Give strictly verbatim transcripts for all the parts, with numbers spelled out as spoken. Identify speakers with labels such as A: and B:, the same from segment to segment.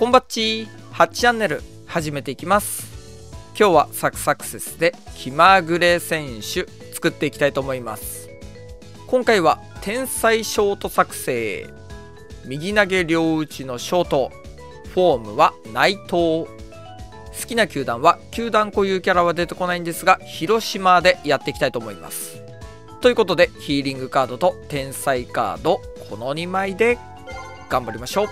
A: こんばっちはちチャンネル始めていきます。今日はサクサクセスで気まぐれ選手作っていきたいと思います。今回は天才ショート作成、右投げ両打ちのショート、フォームは内藤、好きな球団は球団固有キャラは出てこないんですが広島でやっていきたいと思います。ということでヒーリングカードと天才カードこのにまいで頑張りましょう。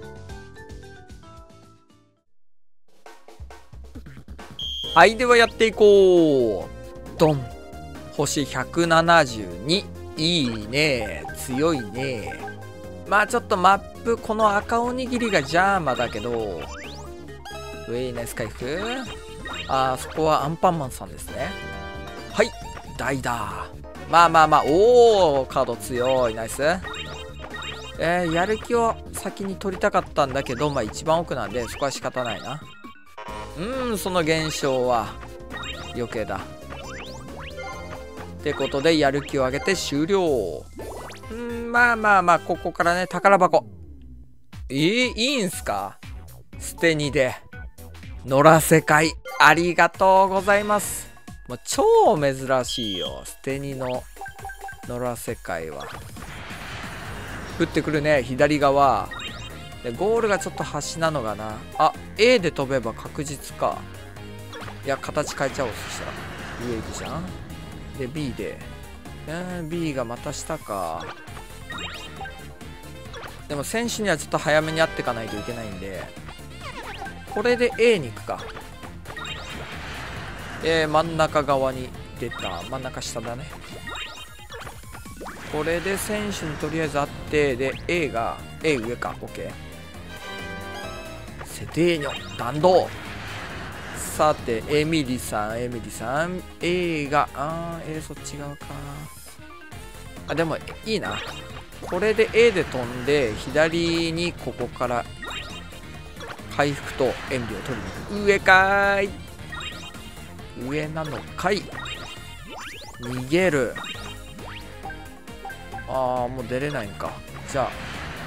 A: はい、ではやっていこう。ドン。星ひゃくななじゅうに。いいね、強いね。まあちょっとマップこの赤おにぎりがジャーマだけど、ウェイナイス回復。あー、そこはアンパンマンさんですね。はい、代打。まあまあまあ、おお、カード強い、ナイス。えー、やる気を先に取りたかったんだけど、まあ一番奥なんでそこは仕方ないな。うーん、その現象は余計だ。ってことでやる気を上げて終了。うん、まあまあまあ、ここからね、宝箱。えー、いいんすか？捨てにで野良世界ありがとうございます。もう超珍しいよ、捨てにの野良世界は。降ってくるね、左側でゴールがちょっと端なのかな。あ、 A で飛べば確実か。いや、形変えちゃおう。そしたら上行くじゃん。で B で、うん、B がまた下か。でも選手にはちょっと早めに会っていかないといけないんで、これで A に行くか。えー、真ん中側に出た。真ん中下だね。これで選手にとりあえず会って、で A が A 上か。 OK。 セデーニョ弾道。さてエミリさんエミリさん A があー A そっち側か。あ、でもいいな。これで A で飛んで左にここから回復と塩ビを取りに行く。上かーい。上なのかい。逃げる。ああ、もう出れないんか。じゃあ、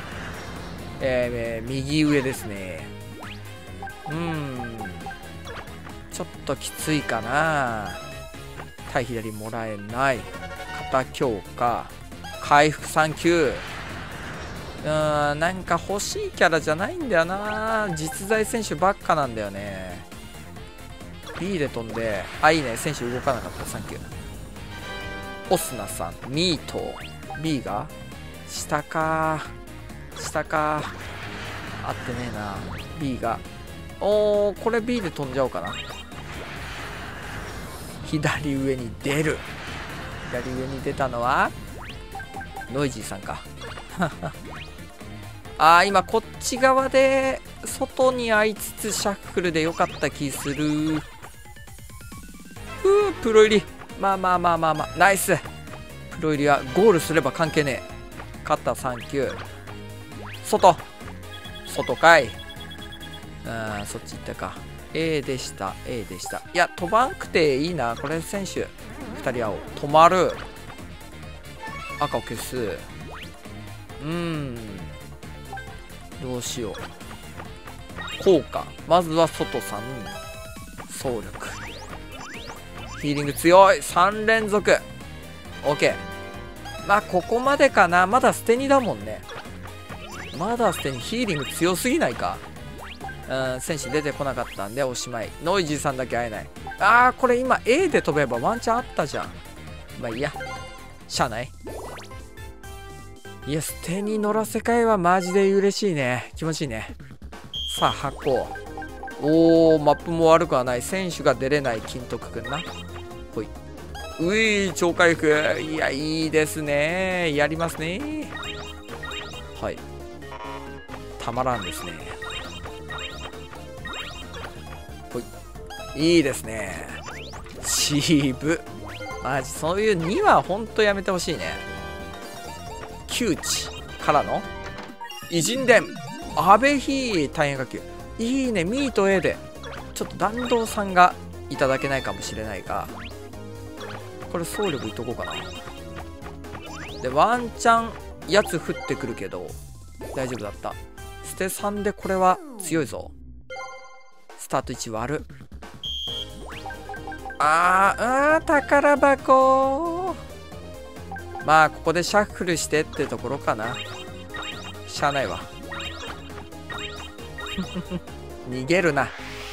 A: えー、右上ですね。うーん、ちょっときついかな。対左もらえない。肩強化回復さん級。うーん、なんか欲しいキャラじゃないんだよな。実在選手ばっかなんだよね。 B で飛んで、あ、いいね、選手動かなかった。さん級。オスナさんミート。 B が下か下か。合ってねえな。 B が、おー、これ B で飛んじゃおうかな。左上に出る。左上に出たのはノイジーさんか。あー、今こっち側で外に合いつつシャッフルでよかった気する。ふう、プロ入り。まあまあまあまあまあ、ナイス。プロ入りはゴールすれば関係ねえ。肩さん級。外外かい。あー、そっち行ったか。 A でした A でした。いや、飛ばんくていいな。これ選手ふたり青止まる。赤を消す。うーん、どうしよう。効果、まずは外さん。総力、ヒーリング強い。さん連続 OK。 まあここまでかな。まだ捨てにだもんね。まだ捨てに。ヒーリング強すぎないか。うん、選手出てこなかったんでおしまい。ノイジーさんだけ会えない。あー、これ今 A で飛べばワンチャンあったじゃん。まあいいや、しゃあない。いや、捨てに乗ら世界はマジで嬉しいね。気持ちいいね。さあ箱。おー、マップも悪くはない。選手が出れない金徳くんな。ほい。うい、超回復。いや、いいですね。やりますね。はい、たまらんですね。ほい、いいですね。渋。マジそういうにはほんとやめてほしいね。窮地からの偉人伝阿部比大変化球。いいね。ミーと A でちょっと弾道さんがいただけないかもしれないが、これ総力いっとこうかな。でワンチャンやつ降ってくるけど大丈夫だった。捨てさんでこれは強いぞ。スタート位置割る。あー、あー宝箱。まあここでシャッフルしてってところかな。しゃあないわ。逃げるな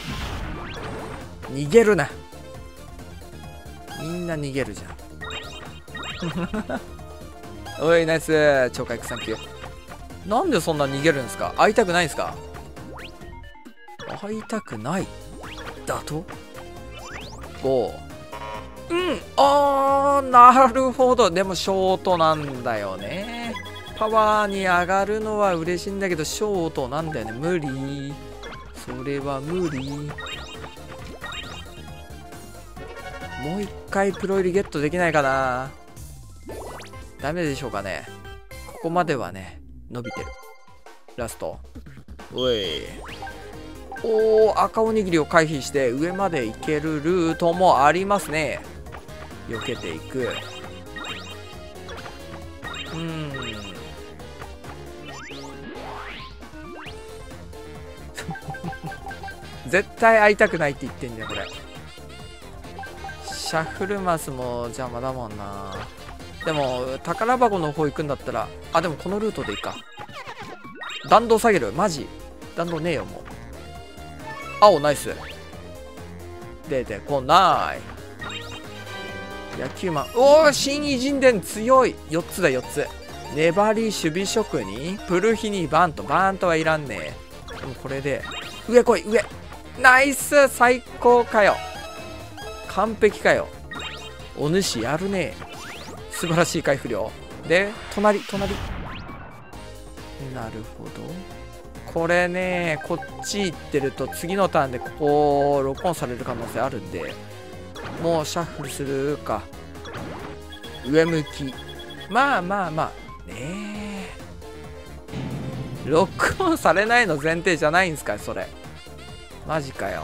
A: 逃げるな。みんな逃げるじゃん。おいナイス超回復サンキュー。なんでそんな逃げるんですか？会いたくないんですか？会いたくないだとご。うん、あー、なるほど。でもショートなんだよね。パワーに上がるのは嬉しいんだけどショートなんだよね。無理、それは無理。もう一回プロ入りゲットできないかな。ダメでしょうかね。ここまではね伸びてる。ラストおいおー、赤おにぎりを回避して上まで行けるルートもありますね。避けていく。うーん絶対会いたくないって言ってんだよこれ。シャッフルマスも邪魔だもんな。でも宝箱の方行くんだったら、あでもこのルートでいいか。弾道下げる。マジ弾道ねえよもう。青ナイス。出てこない。野球マン。おお新偉人伝強い。よっつだよっつ。粘り守備職人プルヒニバント。バントはいらんねえ。でもこれで上来い上。ナイス最高かよ。完璧かよ。お主やるね。素晴らしい回復量で隣隣。なるほど。これねこっち行ってると次のターンでここロックオンされる可能性あるんで、もうシャッフルするか。上向き。まあまあまあねえ、ロックオンされないの前提じゃないんすかそれ。マジかよ。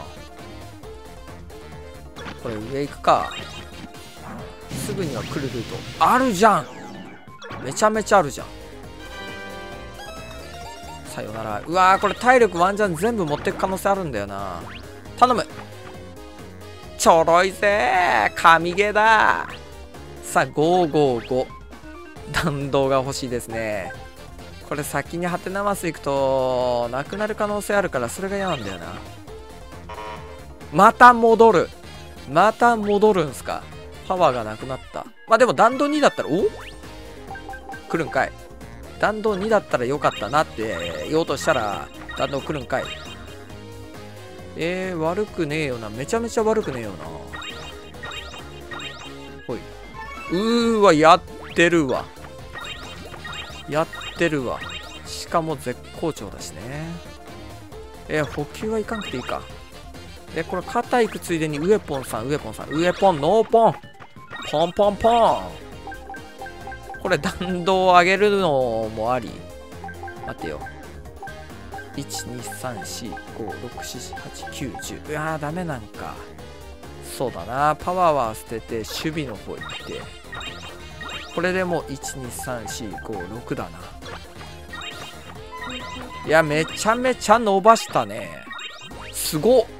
A: これ上行くか。すぐには来るルートあるじゃん。めちゃめちゃあるじゃん。さよなら。うわーこれ体力ワンチャン全部持ってく可能性あるんだよな。頼む。ちょろいぜー神ゲーだ。さあごーごーご。弾道が欲しいですね。これ先にハテナマス行くとなくなる可能性あるから、それが嫌なんだよな。また戻る。また戻るんすか。パワーがなくなった。まあでも弾道にだったら、お来るんかい。弾道にだったらよかったなって言おうとしたら弾道来るんかい。えー、悪くねえよな。めちゃめちゃ悪くねえよな。ほい。うーわやってるわやってるわ。しかも絶好調だしね。えー、補給はいかんくていいか。でこれ肩いくついでにウエポンさんウエポンさんウエポンノーポンポンポンポン。これ弾道を上げるのもあり。待てよ。いちにさんしごろくしはちきゅうじゅう。うわーダメなんか。そうだな。パワーは捨てて守備の方行って、これでもういちにさんしごろくだな。いやめちゃめちゃ伸ばしたね。すごっ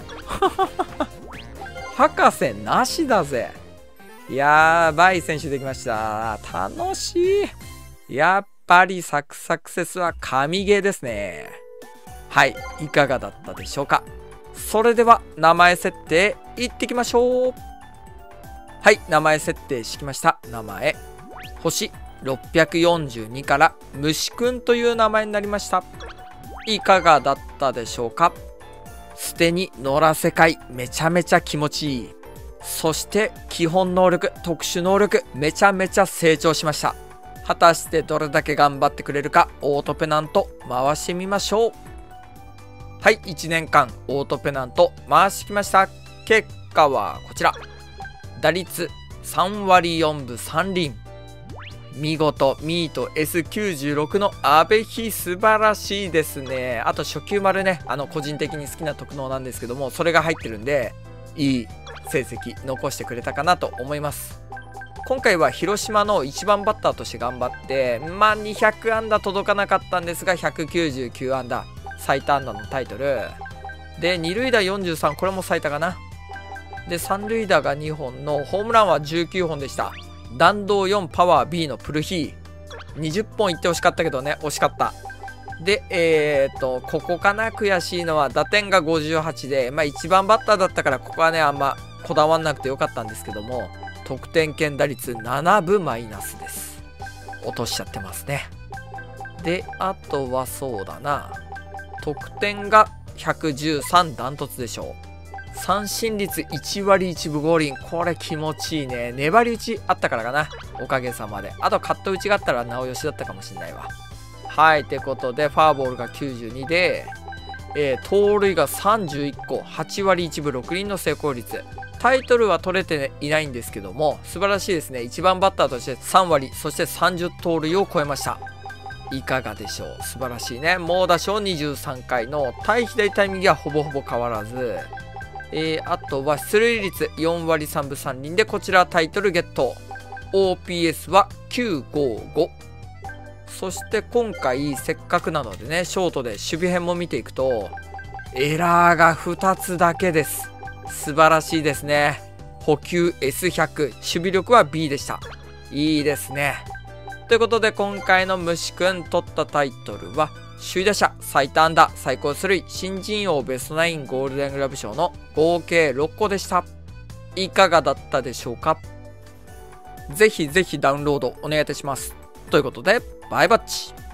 A: 博士なしだぜ。やばい選手できました。楽しい。やっぱりサクサクセスは神ゲーですね。はい、いかがだったでしょうか。それでは名前設定いってきましょう。はい、名前設定してきました。名前星ろっぴゃくよんじゅうにから虫くんという名前になりました。いかがだったでしょうか。捨てに野良世界めちゃめちゃ気持ちいい。そして基本能力特殊能力めちゃめちゃ成長しました。果たしてどれだけ頑張ってくれるか、オートペナント回してみましょう。はい、いちねんかんオートペナント回してきました。結果はこちら。打率さんわりよんぶさんりん。見事ミート エスきゅうじゅうろく の阿部比素晴らしいですね。あと初級丸ね、あの個人的に好きな特能なんですけども、それが入ってるんでいい成績残してくれたかなと思います。今回は広島のいちばんバッターとして頑張って、まあにひゃくあんだ届かなかったんですがひゃくきゅうじゅうきゅうあんだ、 最多安打のタイトルで、二塁打よんじゅうさん、これも最多かな。で三塁打がにほんのホームランはじゅうきゅうほんでした。弾道よん、パワー ビー のプルヒーにじゅっぽんいってほしかったけどね、惜しかった。でえー、っとここかな、悔しいのは打点がごじゅうはちで、まあいちばんバッターだったからここはねあんまこだわんなくてよかったんですけども、得点圏打率ななぶマイナスです。落としちゃってますね。であとはそうだな、得点がひゃくじゅうさん、ダントツでしょう。三振率いちわりいちぶごりん、これ気持ちいいね。粘り打ちあったからかな、おかげさまで。あとカット打ちがあったらなおよしだったかもしれないわ。はい、ってことでファーボールがきゅうじゅうにで、えー、盗塁がさんじゅういっこ、はちわりいちぶろくりんの成功率。タイトルは取れていないんですけども、素晴らしいですね。いちばんバッターとしてさんわり、そしてさんじゅう盗塁を超えました。いかがでしょう。素晴らしいね。猛打賞にじゅうさんかいの対左対右はほぼほぼ変わらず、えー、あとは出塁率よんわりさんぶさんりんで、こちらタイトルゲット。 オーピーエス はきゅうごご。そして今回せっかくなのでね、ショートで守備編も見ていくとエラーがふたつだけです。素晴らしいですね。捕球 エスひゃく、守備力は ビー でした。いいですね。ということで今回の虫くん取ったタイトルは首位打者、最多安打、最高出塁、新人王、ベストナイン、ゴールデングラブ賞の合計ろっこでした。いかがだったでしょうか。ぜひぜひダウンロードお願いいたします。ということでバイバッチ。